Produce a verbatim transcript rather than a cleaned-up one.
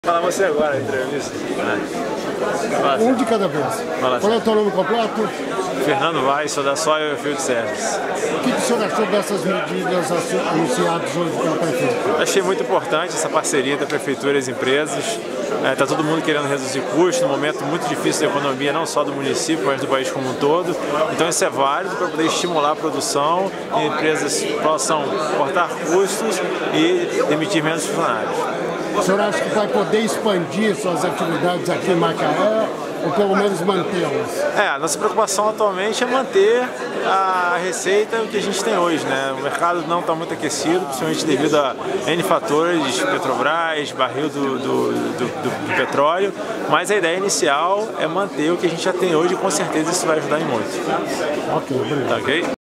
Fala você agora, entrevista. É. Um de cada vez. Fala. Qual é o teu nome completo? Fernando Vaz, sou da Soil Field Service. O que, que o senhor achou dessas medidas anunciadas hoje pelo prefeito? Achei muito importante essa parceria da prefeitura e as empresas. Está é, todo mundo querendo reduzir custos num momento muito difícil da economia, não só do município, mas do país como um todo. Então isso é válido para poder estimular a produção e empresas possam cortar custos e demitir menos funcionários. O senhor acha que vai poder expandir suas atividades aqui em Macaé ou pelo menos mantê-las? É, a nossa preocupação atualmente é manter a receita que a gente tem hoje, né? O mercado não está muito aquecido, principalmente devido a N fatores, Petrobras, barril do, do, do, do, do petróleo, mas a ideia inicial é manter o que a gente já tem hoje e com certeza isso vai ajudar em muito. Ok, obrigado. Tá ok?